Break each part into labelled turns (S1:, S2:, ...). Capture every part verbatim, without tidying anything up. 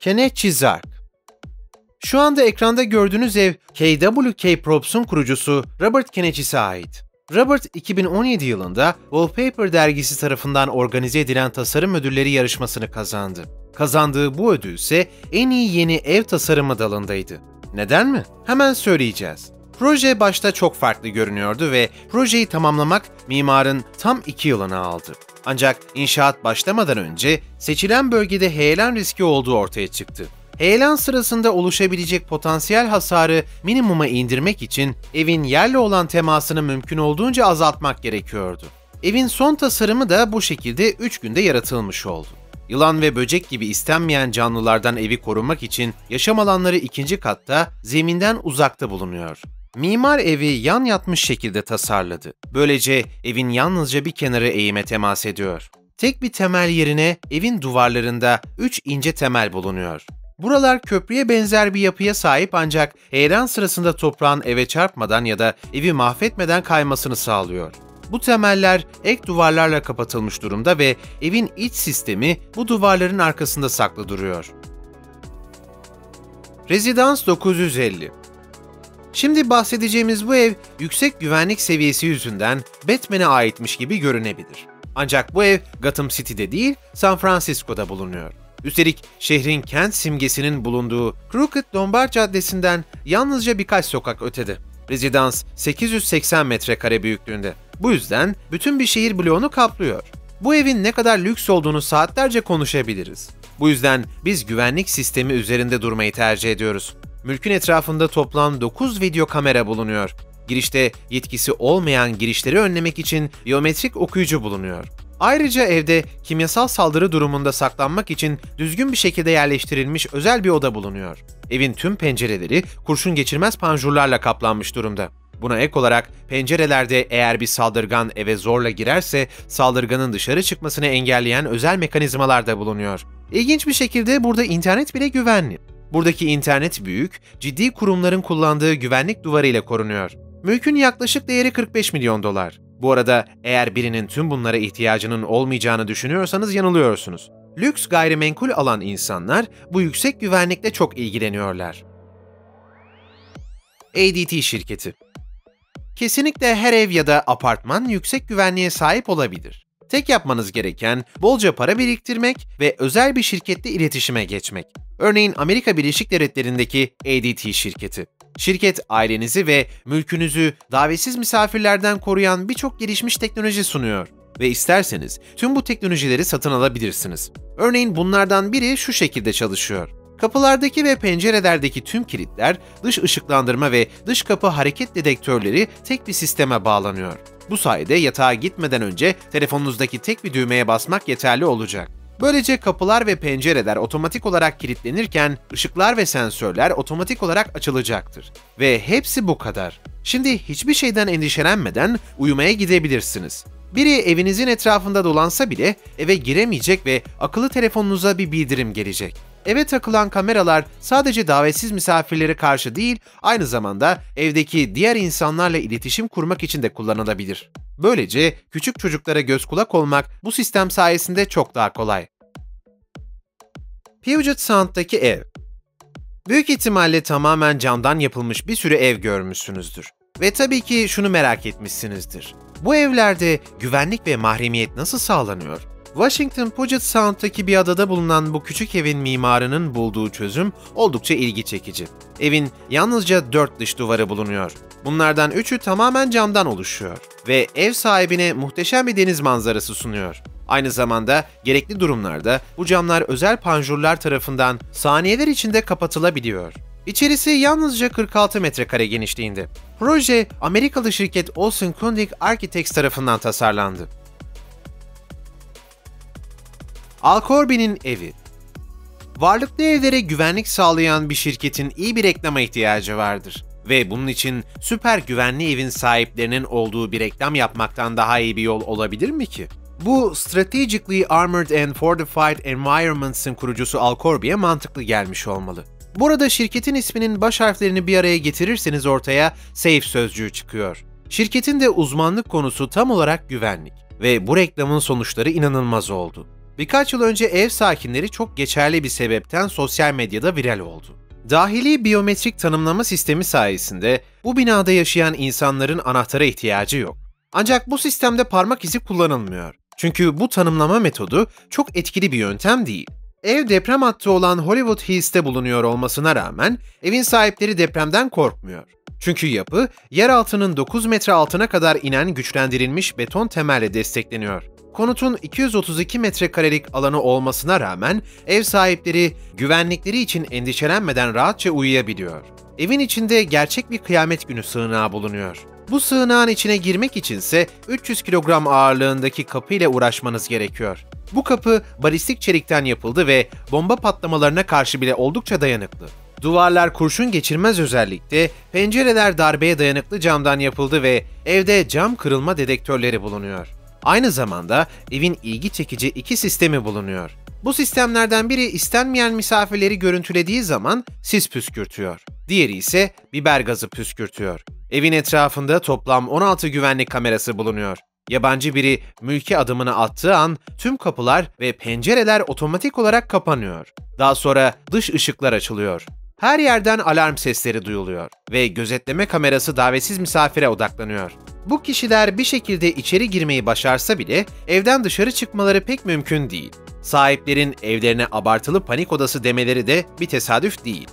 S1: Kenichi Zark. Şu anda ekranda gördüğünüz ev K W K Props'un kurucusu Robert Kenichi'ye ait. Robert, iki bin on yedi yılında Wallpaper dergisi tarafından organize edilen tasarım ödülleri yarışmasını kazandı. Kazandığı bu ödül ise en iyi yeni ev tasarımı dalındaydı. Neden mi? Hemen söyleyeceğiz. Proje başta çok farklı görünüyordu ve projeyi tamamlamak mimarın tam iki yılını aldı. Ancak inşaat başlamadan önce seçilen bölgede heyelan riski olduğu ortaya çıktı. Heyelan sırasında oluşabilecek potansiyel hasarı minimuma indirmek için evin yerle olan temasını mümkün olduğunca azaltmak gerekiyordu. Evin son tasarımı da bu şekilde üç günde yaratılmış oldu. Yılan ve böcek gibi istenmeyen canlılardan evi korumak için yaşam alanları ikinci katta, zeminden uzakta bulunuyor. Mimar evi yan yatmış şekilde tasarladı. Böylece evin yalnızca bir kenarı eğime temas ediyor. Tek bir temel yerine evin duvarlarında üç ince temel bulunuyor. Buralar köprüye benzer bir yapıya sahip ancak heyelan sırasında toprağın eve çarpmadan ya da evi mahvetmeden kaymasını sağlıyor. Bu temeller ek duvarlarla kapatılmış durumda ve evin iç sistemi bu duvarların arkasında saklı duruyor. Residence dokuz yüz elli. Şimdi bahsedeceğimiz bu ev yüksek güvenlik seviyesi yüzünden Batman'e aitmiş gibi görünebilir. Ancak bu ev Gotham City'de değil, San Francisco'da bulunuyor. Üstelik şehrin kent simgesinin bulunduğu Crooked Lombard Caddesi'nden yalnızca birkaç sokak ötede. Residence sekiz yüz seksen metrekare büyüklüğünde. Bu yüzden bütün bir şehir bloğunu kaplıyor. Bu evin ne kadar lüks olduğunu saatlerce konuşabiliriz. Bu yüzden biz güvenlik sistemi üzerinde durmayı tercih ediyoruz. Mülkün etrafında toplam dokuz video kamera bulunuyor. Girişte yetkisi olmayan girişleri önlemek için biyometrik okuyucu bulunuyor. Ayrıca evde kimyasal saldırı durumunda saklanmak için düzgün bir şekilde yerleştirilmiş özel bir oda bulunuyor. Evin tüm pencereleri kurşun geçirmez panjurlarla kaplanmış durumda. Buna ek olarak pencerelerde eğer bir saldırgan eve zorla girerse saldırganın dışarı çıkmasını engelleyen özel mekanizmalar da bulunuyor. İlginç bir şekilde burada internet bile güvenli. Buradaki internet büyük, ciddi kurumların kullandığı güvenlik duvarı ile korunuyor. Mülkün yaklaşık değeri kırk beş milyon dolar. Bu arada eğer birinin tüm bunlara ihtiyacının olmayacağını düşünüyorsanız yanılıyorsunuz. Lüks gayrimenkul alan insanlar bu yüksek güvenlikle çok ilgileniyorlar. A D T şirketi. Kesinlikle her ev ya da apartman yüksek güvenliğe sahip olabilir. Tek yapmanız gereken bolca para biriktirmek ve özel bir şirketle iletişime geçmek. Örneğin Amerika Birleşik Devletleri'ndeki A D T şirketi. Şirket ailenizi ve mülkünüzü davetsiz misafirlerden koruyan birçok gelişmiş teknoloji sunuyor. Ve isterseniz tüm bu teknolojileri satın alabilirsiniz. Örneğin bunlardan biri şu şekilde çalışıyor. Kapılardaki ve pencerelerdeki tüm kilitler, dış ışıklandırma ve dış kapı hareket dedektörleri tek bir sisteme bağlanıyor. Bu sayede yatağa gitmeden önce telefonunuzdaki tek bir düğmeye basmak yeterli olacak. Böylece kapılar ve pencereler otomatik olarak kilitlenirken ışıklar ve sensörler otomatik olarak açılacaktır. Ve hepsi bu kadar. Şimdi hiçbir şeyden endişelenmeden uyumaya gidebilirsiniz. Biri evinizin etrafında dolansa bile eve giremeyecek ve akıllı telefonunuza bir bildirim gelecek. Eve takılan kameralar sadece davetsiz misafirlere karşı değil, aynı zamanda evdeki diğer insanlarla iletişim kurmak için de kullanılabilir. Böylece küçük çocuklara göz kulak olmak bu sistem sayesinde çok daha kolay. Puget Sound'daki ev. Büyük ihtimalle tamamen camdan yapılmış bir sürü ev görmüşsünüzdür. Ve tabii ki şunu merak etmişsinizdir. Bu evlerde güvenlik ve mahremiyet nasıl sağlanıyor? Washington Puget Sound'daki bir adada bulunan bu küçük evin mimarının bulduğu çözüm oldukça ilgi çekici. Evin yalnızca dört dış duvarı bulunuyor. Bunlardan üçü tamamen camdan oluşuyor ve ev sahibine muhteşem bir deniz manzarası sunuyor. Aynı zamanda gerekli durumlarda bu camlar özel panjurlar tarafından saniyeler içinde kapatılabiliyor. İçerisi yalnızca kırk altı metrekare genişliğinde. Proje Amerikalı şirket Olsen Kundig Architects tarafından tasarlandı. Al Corby'nin evi. Varlıklı evlere güvenlik sağlayan bir şirketin iyi bir reklama ihtiyacı vardır. Ve bunun için süper güvenli evin sahiplerinin olduğu bir reklam yapmaktan daha iyi bir yol olabilir mi ki? Bu Strategically Armored and Fortified Environments'ın kurucusu Al Corby'ye mantıklı gelmiş olmalı. Burada şirketin isminin baş harflerini bir araya getirirseniz ortaya SAFE sözcüğü çıkıyor. Şirketin de uzmanlık konusu tam olarak güvenlik ve bu reklamın sonuçları inanılmaz oldu. Birkaç yıl önce ev sakinleri çok geçerli bir sebepten sosyal medyada viral oldu. Dahili biyometrik tanımlama sistemi sayesinde bu binada yaşayan insanların anahtara ihtiyacı yok. Ancak bu sistemde parmak izi kullanılmıyor. Çünkü bu tanımlama metodu çok etkili bir yöntem değil. Ev deprem hattı olan Hollywood Hills'te bulunuyor olmasına rağmen evin sahipleri depremden korkmuyor. Çünkü yapı, yeraltının dokuz metre altına kadar inen güçlendirilmiş beton temelle destekleniyor. Konutun iki yüz otuz iki metrekarelik alanı olmasına rağmen ev sahipleri güvenlikleri için endişelenmeden rahatça uyuyabiliyor. Evin içinde gerçek bir kıyamet günü sığınağı bulunuyor. Bu sığınağın içine girmek içinse üç yüz kilogram ağırlığındaki kapı ile uğraşmanız gerekiyor. Bu kapı balistik çelikten yapıldı ve bomba patlamalarına karşı bile oldukça dayanıklı. Duvarlar kurşun geçirmez özellikte, pencereler darbeye dayanıklı camdan yapıldı ve evde cam kırılma dedektörleri bulunuyor. Aynı zamanda evin ilgi çekici iki sistemi bulunuyor. Bu sistemlerden biri istenmeyen misafirleri görüntülediği zaman sis püskürtüyor. Diğeri ise biber gazı püskürtüyor. Evin etrafında toplam on altı güvenlik kamerası bulunuyor. Yabancı biri mülki adımını attığı an tüm kapılar ve pencereler otomatik olarak kapanıyor. Daha sonra dış ışıklar açılıyor. Her yerden alarm sesleri duyuluyor ve gözetleme kamerası davetsiz misafire odaklanıyor. Bu kişiler bir şekilde içeri girmeyi başarsa bile evden dışarı çıkmaları pek mümkün değil. Sahiplerin evlerine abartılı panik odası demeleri de bir tesadüf değil.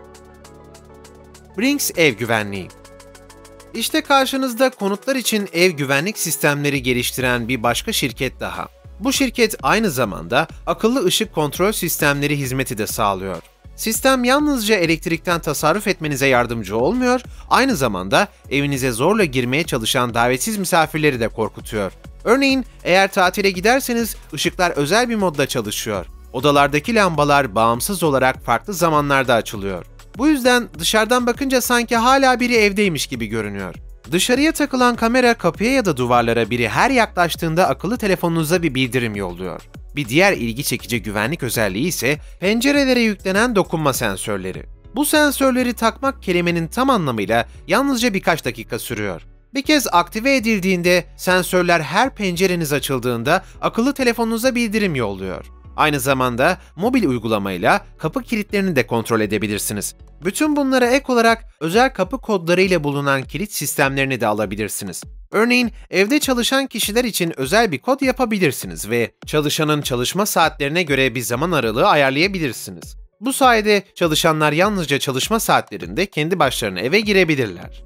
S1: Brinks Ev Güvenliği. İşte karşınızda konutlar için ev güvenlik sistemleri geliştiren bir başka şirket daha. Bu şirket aynı zamanda akıllı ışık kontrol sistemleri hizmeti de sağlıyor. Sistem yalnızca elektrikten tasarruf etmenize yardımcı olmuyor, aynı zamanda evinize zorla girmeye çalışan davetsiz misafirleri de korkutuyor. Örneğin eğer tatile giderseniz ışıklar özel bir modda çalışıyor. Odalardaki lambalar bağımsız olarak farklı zamanlarda açılıyor. Bu yüzden dışarıdan bakınca sanki hala biri evdeymiş gibi görünüyor. Dışarıya takılan kamera kapıya ya da duvarlara biri her yaklaştığında akıllı telefonunuza bir bildirim yolluyor. Bir diğer ilgi çekici güvenlik özelliği ise pencerelere yüklenen dokunma sensörleri. Bu sensörleri takmak kelimenin tam anlamıyla yalnızca birkaç dakika sürüyor. Bir kez aktive edildiğinde sensörler her pencereniz açıldığında akıllı telefonunuza bildirim yolluyor. Aynı zamanda mobil uygulamayla kapı kilitlerini de kontrol edebilirsiniz. Bütün bunlara ek olarak özel kapı kodları ile bulunan kilit sistemlerini de alabilirsiniz. Örneğin evde çalışan kişiler için özel bir kod yapabilirsiniz ve çalışanın çalışma saatlerine göre bir zaman aralığı ayarlayabilirsiniz. Bu sayede çalışanlar yalnızca çalışma saatlerinde kendi başlarına eve girebilirler.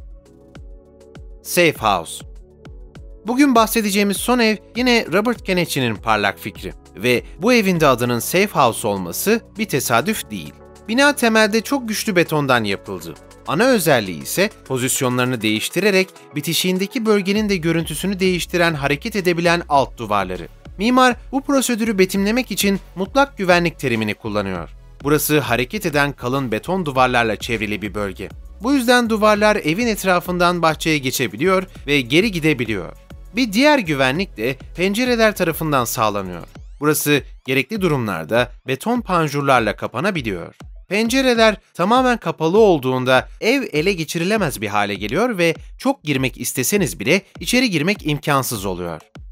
S1: Safe House. Bugün bahsedeceğimiz son ev yine Robert Kennechy'nin parlak fikri ve bu evin de adının Safe House olması bir tesadüf değil. Bina temelde çok güçlü betondan yapıldı. Ana özelliği ise pozisyonlarını değiştirerek bitişiğindeki bölgenin de görüntüsünü değiştiren hareket edebilen alt duvarları. Mimar bu prosedürü betimlemek için mutlak güvenlik terimini kullanıyor. Burası hareket eden kalın beton duvarlarla çevrili bir bölge. Bu yüzden duvarlar evin etrafından bahçeye geçebiliyor ve geri gidebiliyor. Bir diğer güvenlik de pencereler tarafından sağlanıyor. Burası gerekli durumlarda beton panjurlarla kapanabiliyor. Pencereler tamamen kapalı olduğunda ev ele geçirilemez bir hale geliyor ve çok girmek isteseniz bile içeri girmek imkansız oluyor.